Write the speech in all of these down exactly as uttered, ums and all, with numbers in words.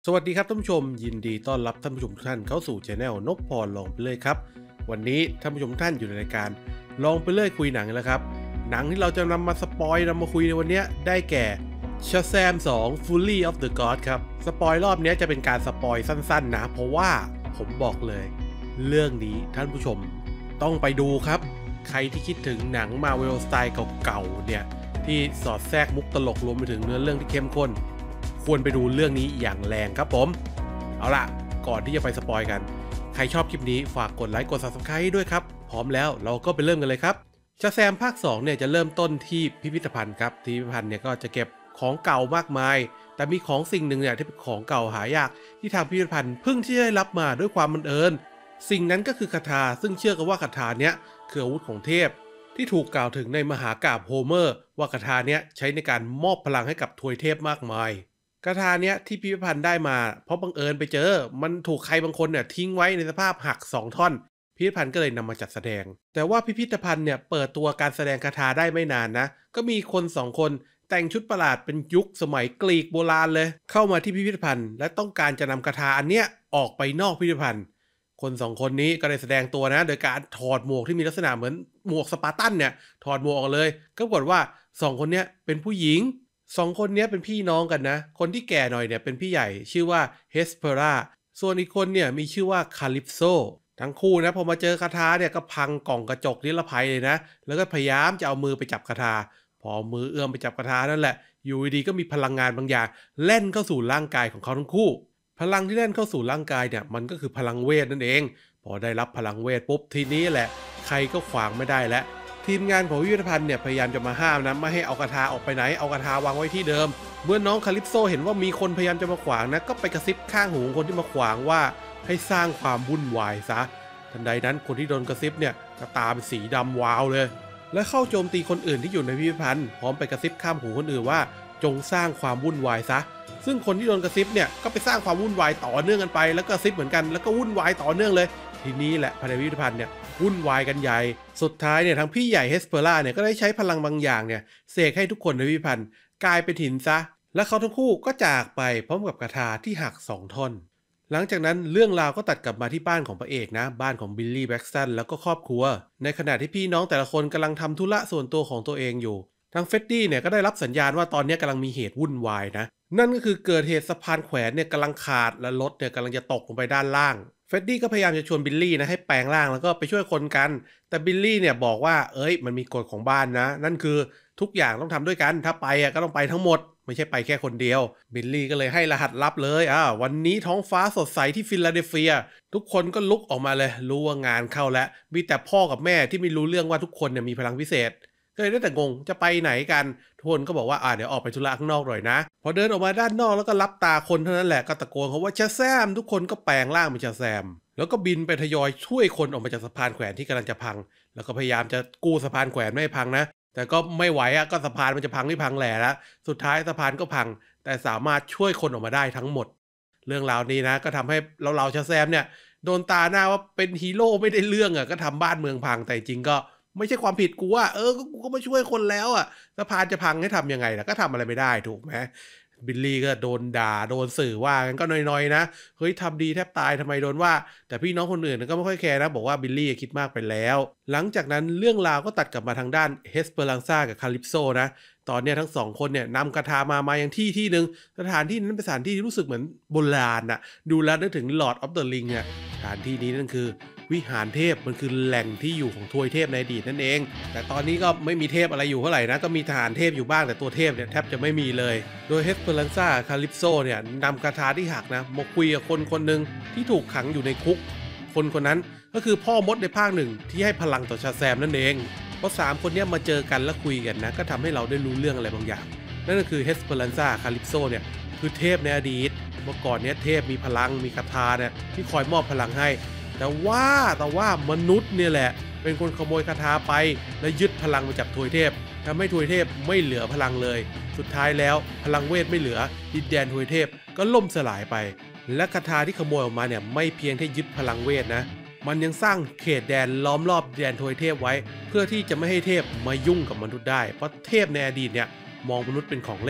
สวัสดีครับท่านผู้ชมยินดีต้อนรับท่านผู้ชมทุกท่านเข้าสู่ช anel นพพรลองไปเลยครับวันนี้ท่านผู้ชมทุกท่านอยู่ในรายการลองไปเลยคุยหนังแล้วครับหนังที่เราจะนำมาสปอยนำมาคุยในวันนี้ได้แก่ Shazam สอง Fury of the Gods ครับสปอยรอบนี้จะเป็นการสปอยสั้นๆนะเพราะว่าผมบอกเลยเรื่องนี้ท่านผู้ชมต้องไปดูครับใครที่คิดถึงหนัง Marvel สไตล์เก่าๆเนี่ยที่สอดแทรกมุกตลกรวมไปถึงเนื้อเรื่องที่เข้มข้นควรไปดูเรื่องนี้อย่างแรงครับผมเอาล่ะก่อนที่จะไปสปอยกันใครชอบคลิปนี้ฝากกดไลค์กด ซับสไครบ์ ด้วยครับพร้อมแล้วเราก็ไปเริ่มกันเลยครับชาแซมภาคสองเนี่ยจะเริ่มต้นที่พิพิธภัณฑ์ครับที่พิพิธภัณฑ์เนี่ยก็จะเก็บของเก่ามากมายแต่มีของสิ่งหนึ่งเนี่ยที่เป็นของเก่าหายากที่ทางพิพิธภัณฑ์เพิ่งที่ได้รับมาด้วยความบังเอิญสิ่งนั้นก็คือคาถาซึ่งเชื่อกันว่าคาถาเนี้ยคืออาวุธของเทพที่ถูกกล่าวถึงในมหากาพย์โฮเมอร์ว่าคาถาเนี้ยใช้ในการมอบพลังให้กับทวยเทพมากมายคาถาเนี้ยที่พิพิธภัณฑ์ได้มาเพราะบังเอิญไปเจอมันถูกใครบางคนเนี่ยทิ้งไว้ในสภาพหักสองท่อนพิพิธภัณฑ์ก็เลยนำมาจัดแสดงแต่ว่าพิพิธภัณฑ์เนี่ยเปิดตัวการแสดงคาถาได้ไม่นานนะก็มีคนสองคนแต่งชุดประหลาดเป็นยุคสมัยกรีกโบราณเลยเข้ามาที่พิพิธภัณฑ์และต้องการจะนำคาถาอันเนี้ยออกไปนอกพิพิธภัณฑ์คนสองคนนี้ก็ได้แสดงตัวนะโดยการถอดหมวกที่มีลักษณะเหมือนหมวกสปาร์ตันเนี่ยถอดหมวกออกเลยก็ปรากฏว่าสองคนเนี้ยเป็นผู้หญิงสองคนนี้เป็นพี่น้องกันนะคนที่แก่หน่อยเนี่ยเป็นพี่ใหญ่ชื่อว่าเฮสเปอราส่วนอีกคนเนี่ยมีชื่อว่าคาลิปโซทั้งคู่นะพอมาเจอคาถาเนี่ยก็พังกล่องกระจกนิรภัยเลยนะแล้วก็พยายามจะเอามือไปจับคาถาพอมือเอื้อมไปจับคาถานั่นแหละอยู่ดีก็มีพลังงานบางอย่างแล่นเข้าสู่ร่างกายของเขาทั้งคู่พลังที่แล่นเข้าสู่ร่างกายเนี่ยมันก็คือพลังเวทนั่นเองพอได้รับพลังเวทปุ๊บทีนี้แหละใครก็ขวางไม่ได้แล้วทีมงานของพิพิธภัณฑ์เนี่ยพยายามจะมาห้ามนะไม่ให้เอาคาถาออกไปไหนเอาคาถาวางไว้ที่เดิมเมื่อน้องคาลิปโซเห็นว่ามีคนพยายามจะมาขวางนะก็ไปกระซิบข้างหูคนที่มาขวางว่าให้สร้างความวุ่นวายซะทันใดนั้นคนที่โดนกระซิบเนี่ยก็ตาเป็นสีดำวาวเลยและเข้าโจมตีคนอื่นที่อยู่ในพิพิธภัณฑ์พร้อมไปกระซิบข้ามหูคนอื่นว่าจงสร้างความวุ่นวายซะซึ่งคนที่โดนกระซิบเนี่ยก็ไปสร้างความวุ่นวายต่อเนื่องกันไปแล้วก็กระซิบเหมือนกันแล้วก็วุ่นวายต่อเนื่องเลยทีนี้แหละภายในพิพิธภัณฑ์เนี่ยวุ่นวายกันใหญ่สุดท้ายเนี่ยทางพี่ใหญ่เฮสเปอร่าเนี่ยก็ได้ใช้พลังบางอย่างเนี่ยเสกให้ทุกคนในพิพิธภัณฑ์กลายเป็นหินซะและเขาทั้งคู่ก็จากไปพร้อมกับคาถาที่หักสองท่อนหลังจากนั้นเรื่องราวก็ตัดกลับมาที่บ้านของพระเอกนะบ้านของบิลลี่แบ็กสตันแล้วก็ครอบครัวในขณะที่พี่น้องแต่ละคนกำลังทำธุระส่วนตัวของตัวเองอยู่ทางเฟดดี้เนี่ยก็ได้รับสัญญาณว่าตอนนี้กำลังมีเหตุวุ่นวายนะนั่นก็คือเกิดเหตุสะพานแขวนเนี่ยกำลังขาดและรถเนี่ยกำลังจะตกลงไปด้านล่างเฟดดี้ก็พยายามจะชวนบิลลี่นะให้แปลงร่างแล้วก็ไปช่วยคนกันแต่บิลลี่เนี่ยบอกว่าเอ้ยมันมีกฎของบ้านนะนั่นคือทุกอย่างต้องทำด้วยกันถ้าไปอ่ะก็ต้องไปทั้งหมดไม่ใช่ไปแค่คนเดียวบิลลี่ก็เลยให้รหัสลับเลยอ่าวันนี้ท้องฟ้าสดใสที่ฟิลาเดลเฟียทุกคนก็ลุกออกมาเลยรู้ว่างานเข้าแล้วมีแต่พ่อกับแม่ที่ไม่รู้เรื่องว่าทุกคนเนี่ยมีพลังพิเศษก็เลยได้แต่งงจะไปไหนกันทุกคนก็บอกว่าอ่าเดี๋ยวออกไปธุระข้างนอกหน่อยนะพอเดินออกมาด้านนอกแล้วก็รับตาคนเท่านั้นแหละก็ตะโกนเขาว่าชาแซมทุกคนก็แปลงร่างเป็นชาแซมแล้วก็บินไปทยอยช่วยคนออกมาจากสะพานแขวนที่กำลังจะพังแล้วก็พยายามจะกู้สะพานแขวนไม่ให้พังนะแต่ก็ไม่ไหวอ่ะก็สะพานมันจะพังไม่พังแหล่แล้วสุดท้ายสะพานก็พังแต่สามารถช่วยคนออกมาได้ทั้งหมดเรื่องราวนี้นะก็ทำให้เราเราชาแซมเนี่ยโดนตาหน้าว่าเป็นฮีโร่ไม่ได้เรื่องอ่ะก็ทำบ้านเมืองพังแต่จริงก็ไม่ใช่ความผิดกูว่าเออกูก็มาช่วยคนแล้วอ่ะสะพานจะพังให้ทำยังไงล่ะก็ทำอะไรไม่ได้ถูกไหมบิลลี่ก็โดนด่าโดนสื่อว่ากันก็น้อยๆนะเฮ้ยทำดีแทบตายทำไมโดนว่าแต่พี่น้องคนอื่นก็ไม่ค่อยแคร์นะบอกว่าบิลลี่คิดมากไปแล้วหลังจากนั้นเรื่องราวก็ตัดกลับมาทางด้านเฮสเปอรังซ่ากับคาลิปโซนะตอนนี้ทั้งสองคนเนี่ยนำคาถามามาอย่างที่ที่หนึ่งสถานที่นั้นเป็นสถานที่ที่รู้สึกเหมือนโบราณน่ะดูแล้วนึกถึง Lord of the Ring เนี่ยสถานที่นี้นั่นคือวิหารเทพมันคือแหล่งที่อยู่ของทวยเทพในอดีตนั่นเองแต่ตอนนี้ก็ไม่มีเทพอะไรอยู่เท่าไหร่นะก็มีทหารเทพอยู่บ้างแต่ตัวเทพเนี่ยแทบจะไม่มีเลยโดยเฮสเปอรันซ่าคาลิปโซเนี่ยนำคาถาที่หักนะมาคุยกับคนคนหนึ่งที่ถูกขังอยู่ในคุกคนคนนั้นก็คือพ่อมดในภาคหนึ่งที่ให้พลังต่อชาแซมนั่นเองเพราะสามคนนี้มาเจอกันแล้วคุยกันนะก็ทำให้เราได้รู้เรื่องอะไรบางอย่างนั่นก็คือเฮสเปอรันซ่าคาลิปโซเนี่ยคือเทพในอดีตเมื่อก่อนเนี้ยเทพมีพลังมีคาถาเนี่ยที่คอยมอบพลังให้แต่ว่าแต่ว่ามนุษย์เนี่ยแหละเป็นคนขโมยคาถาไปและยึดพลังมาจากทวยเทพทำให้ทวยเทพไม่เหลือพลังเลยสุดท้ายแล้วพลังเวทไม่เหลือดินแดนทวยเทพก็ล่มสลายไปและคาถาที่ขโมยออกมาเนี่ยไม่เพียงแค่ยึดพลังเวทนะมันยังสร้างเขตแดนล้อมรอบแดนทวยเทพไว้เพื่อที่จะไม่ให้เทพมายุ่งกับมนุษย์ได้เพราะเทพในอดีตเนี่ยมองมนุษย์เป็นของเล่น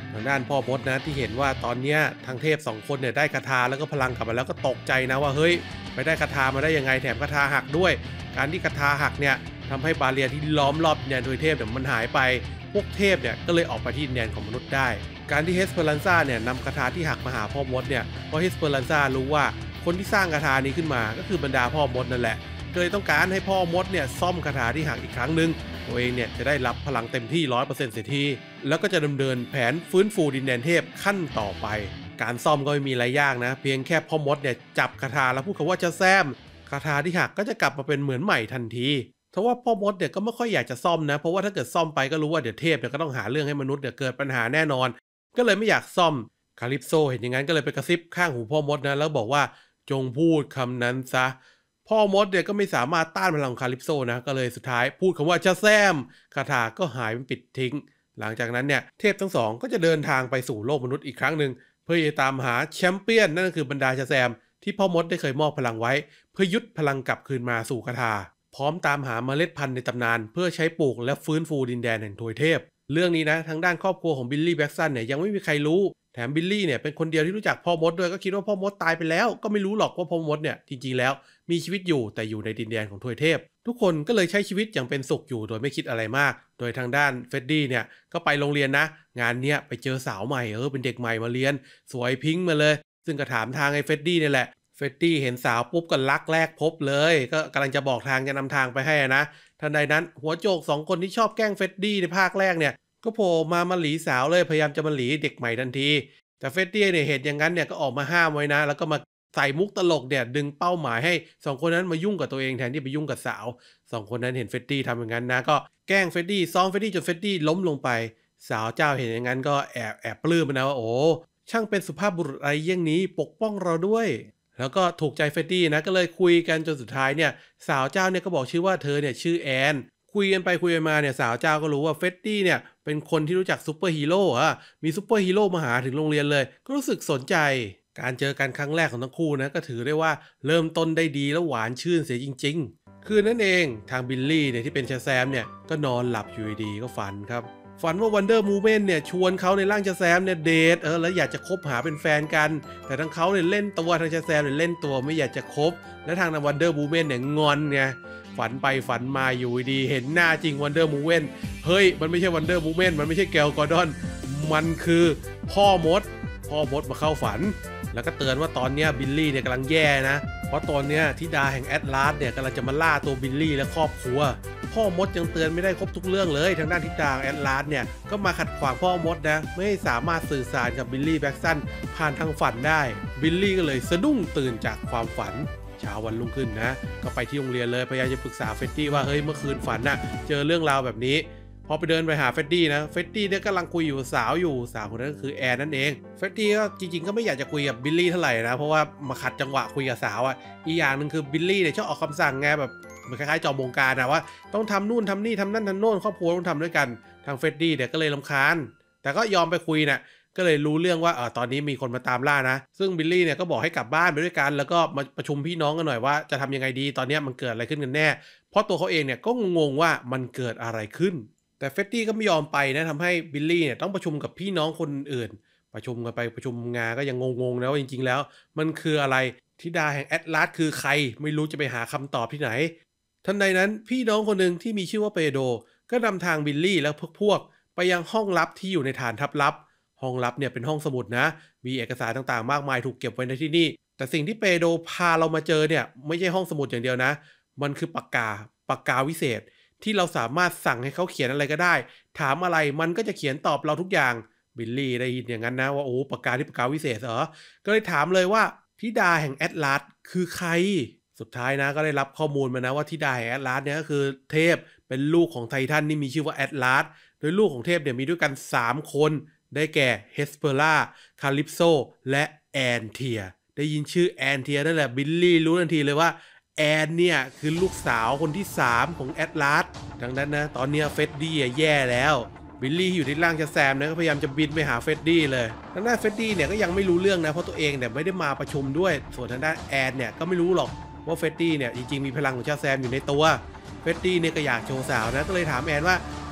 ทางด้านพ่อมดนะที่เห็นว่าตอนนี้ทางเทพสองคนเนี่ยได้คาถาแล้วก็พลังกลับมาแล้วก็ตกใจนะว่าเฮ้ยไปได้คาถามาได้ยังไงแถมคาถาหักด้วยการที่คาถาหักเนี่ยทำให้บาเรียที่ล้อมรอบดินแดนทวยเทพเนี่ยมันหายไปพวกเทพเนี่ยก็เลยออกไปที่ดินแดนของมนุษย์ได้การที่เฮสเปอรันซ่าเนี่ยนำคาถาที่หักมาหาพ่อมดเนี่ยเพราะเฮสเปอรันซ่ารู้ว่าคนที่สร้างคาถานี้ขึ้นมาก็คือบรรดาพ่อมดนั่นแหละก็เลยต้องการให้พ่อมดเนี่ยซ่อมคาถาที่หักอีกครั้งหนึ่งตัวเองเนี่ยจะได้รับพลังเต็มที่ ร้อยเปอร์เซ็นต์ เสียทีแล้วก็จะดำเนินแผนฟื้นฟูดินแดนเทพขั้นต่อไปการซ่อมก็ไม่มีอะไรยากนะเพียงแค่พ่อมดเนี่ยจับคาถาแล้วพูดคำว่าจะแซมคาถาที่หักก็จะกลับมาเป็นเหมือนใหม่ทันทีเพราะว่าพ่อมดเนี่ยก็ไม่ค่อยอยากจะซ่อมนะเพราะว่าถ้าเกิดซ่อมไปก็รู้ว่าเดี๋ยวเทพเนี่ยก็ต้องหาเรื่องให้มนุษย์เนี่ยเกิดปัญหาแน่นอนก็เลยไม่อยากซ่อมคาลิปโซเห็นอย่างนั้นก็เลยไปกระซิบข้างหูพ่อมดนะแล้วบอกว่าจงพูดคำนั้นซะพ่อมดเนี่ยก็ไม่สามารถต้านพลังคาลิปโซนะก็เลยสุดท้ายพูดคำว่าจะแซมคาถาก็หายเป็นปิดทิ้งหลังจากนั้นเนี่ยเทพทั้งสองก็จะเดินทางไปสู่โลกมนุษย์อีกครั้งหนึ่งเพื่อจะตามหาแชมเปี้ยนนั่นก็คือบรรดาชาแซมที่พ่อมดได้เคยมอบพลังไว้เพื่อยึดพลังกลับคืนมาสู่คาถาพร้อมตามหาเมล็ดพันธุ์ในตำนานเพื่อใช้ปลูกและฟื้นฟูดินแดนแห่งทวยเทพเรื่องนี้นะทางด้านครอบครัวของบิลลี่แบ็กซันเนี่ยยังไม่มีใครรู้แถมบิลลี่เนี่ยเป็นคนเดียวที่รู้จักพ่อมดด้วยก็คิดว่าพ่อมดตายไปแล้วก็ไม่รู้หรอกว่าพ่อมดเนี่ยจริงๆแล้วมีชีวิตอยู่แต่อยู่ในดินแดนของทวยเทพทุกคนก็เลยใช้ชีวิตอย่างเป็นสุขอยู่โดยไม่คิดอะไรมากโดยทางด้านเฟดดี้เนี่ยก็ไปโรงเรียนนะงานเนี้ยไปเจอสาวใหม่เออเป็นเด็กใหม่มาเรียนสวยพิ้งมาเลยซึ่งก็ถามทางไอ้เฟดดี้นี่แหละเฟดดี้เห็นสาวปุ๊บก็รักแรกพบเลยก็กำลังจะบอกทางจะนำทางไปให้นะทันใดนั้นหัวโจกสองคนที่ชอบแกล้งเฟดดี้ในภาคแรกเนี่ยก็โผล่มามาหลีสาวเลยพยายามจะมาหลีเด็กใหม่ทันทีแต่เฟดดี้เนี่ยเห็นอย่างนั้นเนี่ยก็ออกมาห้ามไว้นะแล้วก็มาใส่มุกตลกเนี่ยดึงเป้าหมายให้สองคนนั้นมายุ่งกับตัวเองแทนที่ไปยุ่งกับสาวสองคนนั้นเห็นเฟดดี้ทำอย่างนั้นนะก็แกล้งเฟดดี้ซ้อมเฟดดี้จนเฟดดี้ล้มลงไปสาวเจ้าเห็นอย่างนั้นก็แอบแอบปลื้มนะว่าโอ้ช่างเป็นสุภาพบุรุษอะไรเยี่ยงนี้ปกป้องเราด้วยแล้วก็ถูกใจเฟดดี้นะก็เลยคุยกันจนสุดท้ายเนี่ยสาวเจ้าเนี่ยก็บอกชื่อว่าเธอเนี่ยชื่อแอนคุยกันไปคุยกันมาเนี่ยสาวเจ้าก็รู้ว่าเฟดดี้เนี่ยเป็นคนที่รู้จักซูเปอร์ฮีโร่อะมีซูเปอร์ฮีโร่มาหาถึงโรงเรียนเลยก็รู้สึกสนใจการเจอกันครั้งแรกของทั้งคู่นะก็ถือได้ว่าเริ่มต้นได้ดีและหวานชื่นเสียจริงๆคืนนั้นเองทางบิลลี่เนี่ยที่เป็นชาแซมเนี่ยก็นอนหลับอยู่ดีก็ฝันครับฝันว่าวันเดอร์มูเมนเนี่ยชวนเขาในร่างชาแซมเนี่ยเดทเออแล้วอยากจะคบหาเป็นแฟนกันแต่ทั้งเขาเนี่ยเล่นตัวทางชาแซมเนี่ยเล่นตัวไม่อยากจะคบและทางวันเดอร์มูเมนเนี่ยงอนไงฝันไปฝันมาอยู่ดีเห็นหน้าจริงวันเดอร์มูเมนเฮ้ยมันไม่ใช่วันเดอร์มูเมนมันไม่ใช่แกลกอร์ดอนมันคือพ่อมดพ่อมดมาเข้าฝันแล้วก็เตือนว่าตอนนี้บิลลี่เนี่ยกำลังแย่นะเพราะตอนนี้ธิดาแห่งแอตลาสเนี่ยกำลังจะมาล่าตัวบิลลี่และครอบครัวพ่อมดยังเตือนไม่ได้ครบทุกเรื่องเลยทางด้านธิดาแอตลาสเนี่ยก็มาขัดขวางพ่อมดนะไม่ให้สามารถสื่อสารกับบิลลี่แบ็กซันผ่านทางฝันได้บิลลี่ก็เลยสะดุ้งตื่นจากความฝันเช้าวันรุ่งขึ้นนะก็ไปที่โรงเรียนเลยพยายามจะปรึกษาเฟดดี้ว่าเฮ้ยเมื่อคืนฝันน่ะเจอเรื่องราวแบบนี้พอไปเดินไปหาเฟดดี้นะเฟดดี้เนี่ยกำลังคุยอยู่สาวอยู่สาวคนนั้นก็คือแอนนั่นเองเฟดดี้ก็จริงๆก็ไม่อยากจะคุยกับบิลลี่เท่าไหร่นะเพราะว่ามาขัดจังหวะคุยกับสาวอ่ะอีกอย่างหนึ่งคือบิลลี่เนี่ยชอบออกคำสั่งไงแบบเหมือนคล้ายๆจอมบงการนะว่าต้องทำนู่นทำนี่ทำนั่นทำโน่นครอบครัวต้องทำด้วยกันทางเฟดดี้เนี่ยก็เลยรำคาญแต่ก็ยอมไปคุยนะก็เลยรู้เรื่องว่าเออตอนนี้มีคนมาตามล่านะซึ่งบิลลี่เนี่ยก็บอกให้กลับบ้านไปด้วยกันแล้วก็มาประชุมพี่น้องกันหน่อยว่าจะทำยังไงดีตอนนี้มันเกิดอะไรขึ้นกันแน่เพราะตัวเขาเองเนี่ยก็งงๆว่ามันเกิดอะไรขึ้นแต่เฟดดี้ก็ไม่ยอมไปนะทำให้บิลลี่เนี่ยต้องประชุมกับพี่น้องคนอื่นประชุมกันไปประชุมงานก็ยังงงๆนะว่าจริงๆแล้วมันคืออะไรธิดาแห่งแอตลาสคือใครไม่รู้จะไปหาคำตอบที่ไหนทันใดนั้นพี่น้องคนหนึ่งที่มีชื่อว่าเปโดก็นำทางบิลลี่และพวกๆไปยังห้องลับที่อยู่ในฐานทัพลับห้องลับเนี่ยเป็นห้องสมุดนะมีเอกสารต่างๆมากมายถูกเก็บไว้ในที่นี่แต่สิ่งที่เปโดพาเรามาเจอเนี่ยไม่ใช่ห้องสมุดอย่างเดียวนะมันคือปากกาปากกาวิเศษที่เราสามารถสั่งให้เขาเขียนอะไรก็ได้ถามอะไรมันก็จะเขียนตอบเราทุกอย่างบิลลี่ได้ยินอย่างนั้นนะว่าโอ้ปากกาที่ปากกาวิเศษเหรอก็เลยถามเลยว่าธิดาแห่งแอตลาสคือใครสุดท้ายนะก็ได้รับข้อมูลมานะว่าธิดาแห่งแอตลาสเนี่ยก็คือเทพเป็นลูกของไททันที่มีชื่อว่าแอตลาสโดยลูกของเทพเนี่ยมีด้วยกันสามคนได้แก่เฮสเปอร่าคาลิปโซและแอนเทียได้ยินชื่อแอนเทียนั่นแหละบิลลี่รู้ทันทีเลยว่าแอนเนี่ยคือลูกสาวคนที่สามของแอตลาสดังนั้นนะตอนนี้เฟดดี้แย่แล้วบิลลี่อยู่ที่ร่างชาแซมนะก็พยายามจะบินไปหาเฟดดี้เลยทางด้านเฟดดี้เนี่ยก็ยังไม่รู้เรื่องนะเพราะตัวเองเนี่ยไม่ได้มาประชุมด้วยส่วนทางด้านแอนเนี่ยก็ไม่รู้หรอกว่าเฟดดี้เนี่ยจริงๆมีพลังของชาแซมอยู่ในตัวเฟดดี้เนี่ยก็อยากโชว์สาวนะก็เลยถามแอนว่า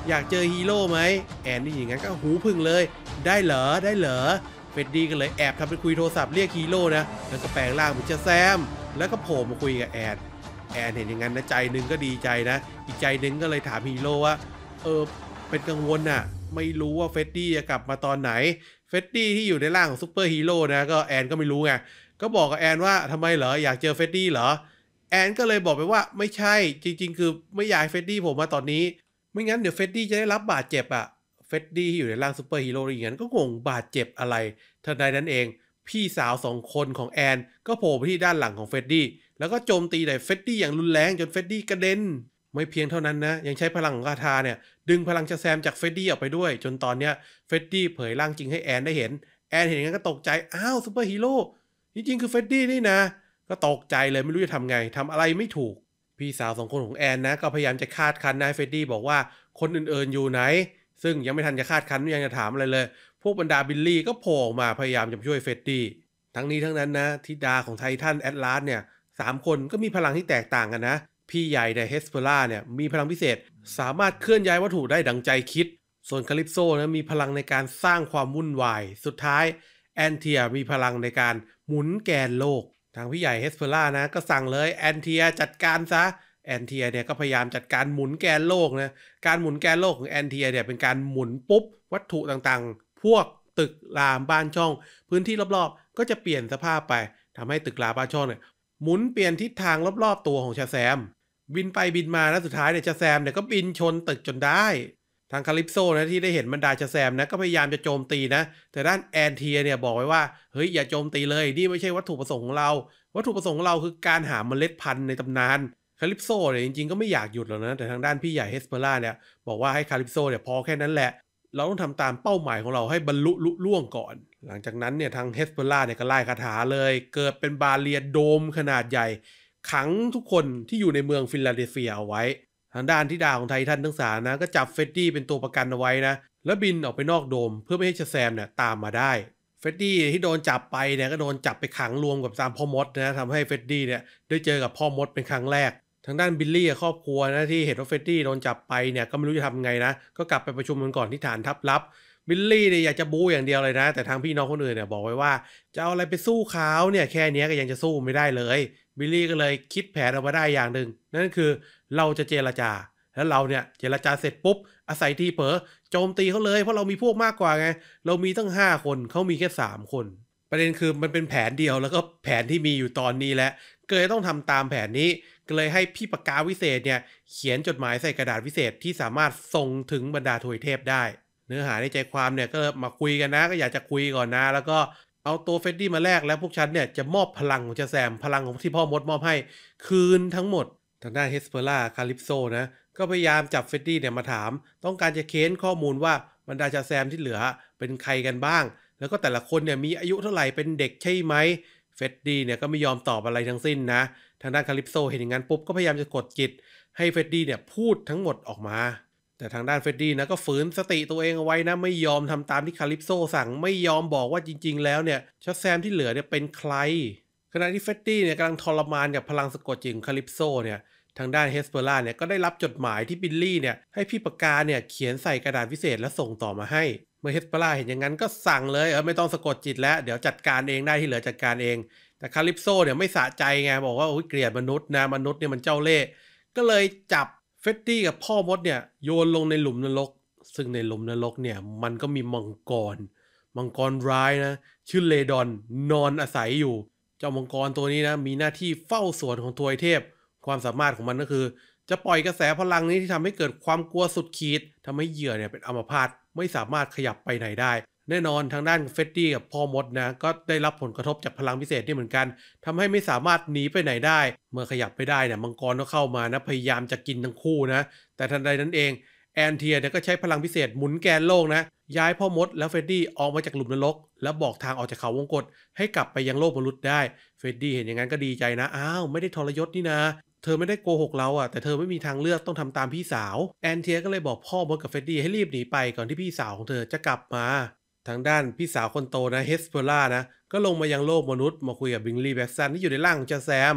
อยากเจอฮีโร่ไหมแอนนี่อย่างงั้นก็หูพึ่งเลยได้เหรอได้เหรอเฟรดดี้ก็เลยแอบทำเป็นคุยโทรศัพท์เรียกฮีโร่นะแล้วก็แปลงร่างเป็นเจ้าแซมแล้วก็โผล่มาคุยกับแอนแอนเห็นอย่างนั้นนะใจหนึ่งก็ดีใจนะอีกใจหนึ่งก็เลยถามฮีโร่ว่าเออเป็นกังวลน่ะไม่รู้ว่าเฟรดดี้จะกลับมาตอนไหนเฟรดดี้ที่อยู่ในร่างของซูเปอร์ฮีโร่นะก็แอนก็ไม่รู้ไงก็บอกกับแอนว่าทำไมเหรออยากเจอเฟรดดี้เหรอแอนก็เลยบอกไปว่าไม่ใช่จริงๆคือไม่อยากให้เฟรดดี้ผมมาตอนนี้ไม่งั้นเดี๋ยวเฟรดดี้จะได้รับบาดเจ็บอะเฟรดดี้ที่อยู่ในร่างซูเปอร์ฮีโร่อย่างนั้นก็งงบาดเจ็บอะไรทันใดนั้นเองพี่สาวสองคนของแอนก็โผล่ไปที่ด้านหลังของเฟรดดี้แล้วก็โจมตีใส่เฟรดดี้อย่างรุนแรงจนเฟรดดี้กระเด็นไม่เพียงเท่านั้นนะยังใช้พลังของคาถาเนี่ยดึงพลังชาแซมจากเฟรดดี้ออกไปด้วยจนตอนเนี้ยเฟรดดี้เผยร่างจริงให้แอนได้เห็นแอนเห็นอย่างนั้นก็ตกใจอ้าวซูเปอร์ฮีโร่จริงๆคือเฟรดดี้นี่นะก็ตกใจเลยไม่รู้จะทำไงทำอะไรไม่ถูกพี่สาวสองคนของแอนนะก็พยายามจะคาดคั้นนายเฟรดดี้บอกว่าคนอื่นๆอยู่ไหนซึ่งยังไม่ทันจะคาดคั้นยังจะถามอะไรเลยพวกบรรดาบิลลี่ก็โผล่ออกมาพยายามจะช่วยเฟรดดี้ทั้งนี้ทั้งนั้นนะธิดาของไททันแอตลาสเนี่ยสามคนก็มีพลังที่แตกต่างกันนะพี่ใหญ่ในเฮสเปอร่าเนี่ยมีพลังพิเศษสามารถเคลื่อนย้ายวัตถุได้ดังใจคิดส่วนคาลิปโซนะมีพลังในการสร้างความวุ่นวายสุดท้ายแอนเทียมีพลังในการหมุนแกนโลกทางพี่ใหญ่เฮสเปอร่านะก็สั่งเลยแอนเทียจัดการซะแอนเทียเนี่ยก็พยายามจัดการหมุนแกนโลกนะการหมุนแกนโลกของแอนเทียเนี่ยเป็นการหมุนปุ๊บวัตถุต่างๆพวกตึกรามบ้านช่องพื้นที่รอบๆก็จะเปลี่ยนสภาพไปทำให้ตึกรามบ้านช่องเนี่ยหมุนเปลี่ยนทิศทางรอบๆตัวของชาแซมบินไปบินมาแล้วสุดท้ายเนี่ยชาแซมเนี่ยก็บินชนตึกจนได้ทางคาลิปโซนะที่ได้เห็นบรรดาชาแซมนะก็พยายามจะโจมตีนะแต่ด้านแอนเทียเนี่ยบอกไว้ว่าเฮ้ยอย่าโจมตีเลยนี่ไม่ใช่วัตถุประสงค์ของเราวัตถุประสงค์ของเราคือการหาเมล็ดพันธุ์ในตำนานคาลิปโซเนี่ยจริงๆก็ไม่อยากหยุดหรอกนะแต่ทางด้านพี่ใหญ่เฮสเปอร่าเนี่ยบอกว่าให้คาลิปโซเนี่ยพอแค่นั้นแหละเราต้องทำตามเป้าหมายของเราให้บรรลุลุล่วงก่อนหลังจากนั้นเนี่ยทางเฮสเปอร่าเนี่ยก็ไล่คาถาเลยเกิดเป็นบาเรียโดมขนาดใหญ่ขังทุกคนที่อยู่ในเมืองฟิลาเดลเฟียเอาไว้ทางด้านที่ดาของไททันทั้งสามนะก็จับเฟรดดี้เป็นตัวประกันเอาไว้นะแล้วบินออกไปนอกโดมเพื่อไม่ให้ชาแซมเนี่ยตามมาได้เฟรดดี้ที่โดนจับไปเนี่ยก็โดนจับไปขังรวมกับตามพ่อมดนะทำให้เฟรดดี้เนี่ยได้เจอกับพ่อมดเป็นครั้งแรกทางด้านบิลลี่ครอบครัวนะที่เห็นว่าเฟรดดี้โดนจับไปเนี่ยก็ไม่รู้จะทำไงนะก็กลับไปประชุมกันก่อนที่ฐานทัพลับบิลลี่เนี่ยอยากจะบู๊อย่างเดียวเลยนะแต่ทางพี่น้องคนอื่นเนี่ยบอกไว้ว่าจะเอาอะไรไปสู้เขาเนี่ยแค่นี้ก็ยังจะสู้ไม่ได้เลยบิลลี่ก็เลยคิดแผนออกมาได้อย่างหนึ่งนั่นคือเราจะเจรจาแล้วเราเนี่ยเจรจาเสร็จปุ๊บอาศัยทีเผลอโจมตีเขาเลยเพราะเรามีพวกมากกว่าไงเรามีตั้งห้าคนเขามีแค่สามคนประเด็นคือมันเป็นแผนเดียวแล้วก็แผนที่มีอยู่ตอนนี้แหละก็เลยต้องทำตามแผนนี้ก็เลยให้พี่ปากกาวิเศษเนี่ยเขียนจดหมายใส่กระดาษวิเศษที่สามารถส่งถึงบรรดาทวยเทพได้เนื้อหาในใจความเนี่ยก็มาคุยกันนะก็อยากจะคุยก่อนนะแล้วก็เอาตัวเฟรดดี้มาแลกแล้วพวกฉันเนี่ยจะมอบพลังของชาแซมพลังของที่พ่อมดมอบให้คืนทั้งหมดทางด้านเฮสเปอร่าคาลิปโซนะก็พยายามจับเฟรดดี้เนี่ยมาถามต้องการจะเค้นข้อมูลว่าบรรดาชาแซมที่เหลือเป็นใครกันบ้างแล้วก็แต่ละคนเนี่ยมีอายุเท่าไหร่เป็นเด็กใช่ไหมเฟรดดี้เนี่ยก็ไม่ยอมตอบอะไรทั้งสิ้นนะทางด้านคาลิปโซเห็นอย่างนั้นปุ๊บก็พยายามจะกดจิตให้เฟรดดี้เนี่ยพูดทั้งหมดออกมาแต่ทางด้านเฟรดดี้นะก็ฝืนสติตัวเองเอาไว้นะไม่ยอมทำตามที่คาลิปโซสั่งไม่ยอมบอกว่าจริงๆแล้วเนี่ยชาแซมที่เหลือเนี่ยเป็นใครขณะที่เฟรดดี้เนี่ยกำลังทรมานกับพลังสะกดจิตของคาลิปโซเนี่ยทางด้านเฮสเปอร่าเนี่ยก็ได้รับจดหมายที่บิลลี่เนี่ยให้พี่ปากกาเนี่ยเขียนใส่กระดาษพิเศษแล้วส่งต่อมาให้เมื่อเฮสเปอร่าเห็นอย่างนั้นก็สั่งเลยเออไม่ต้องสะกดจิตแล้วเดี๋ยวจัดการเองได้ที่เหลือจัดการเองแต่คาลิปโซเนี่ยไม่สะใจไงบอกว่าโอ้ยเกลียดมนุษย์นะมนุษย์เนี่ยมันเจ้าเล่ห์ก็เลยจับเฟรดดี้กับพ่อมดเนี่ยโยนลงในหลุมนรกซึ่งในหลุมนรกเนี่ยมันก็มีมังกรมังกรร้ายนะชื่อเลดอนนอนอาศัยอยู่เจ้ามังกรตัวนี้นะมีหน้าที่เฝ้าสวนของทวยเทพความสามารถของมันก็คือจะปล่อยกระแสพลังนี้ที่ทำให้เกิดความกลัวสุดขีดทำให้เหยื่อเนี่ยเป็นอัมพาตไม่สามารถขยับไปไหนได้แน่นอนทางด้านเฟรดดี้กับพ่อมดนะก็ได้รับผลกระทบจากพลังพิเศษนี่เหมือนกันทำให้ไม่สามารถหนีไปไหนได้เมื่อขยับไปได้เนี่ยมังกรก็เข้ามานะพยายามจะกินทั้งคู่นะแต่ทันใดนั้นเองแอนเทียเนี่ยก็ใช้พลังพิเศษหมุนแกนโลกนะย้ายพ่อมดแล้วเฟรดดี้ออกมาจากหลุมนรกแล้วบอกทางออกจากเขาวงกฏให้กลับไปยังโลกมนุษย์ได้เฟรดดี้เห็นอย่างนั้นก็ดีใจนะอ้าวไม่ได้ทรยศนี่นะเธอไม่ได้โกหกเราอ่ะแต่เธอไม่มีทางเลือกต้องทำตามพี่สาวแอนเทียก็เลยบอกพ่อมดกับเฟรดดี้ให้รีบหนีไปก่อนที่พี่สาวของเธอจะกลับมาทางด้านพี่สาวคนโตนะเฮสเปอร่านะก็ลงมายังโลกมนุษย์มาคุยกับบิงลี่แบ็กซันที่อยู่ในร่างของจาแซมเพื่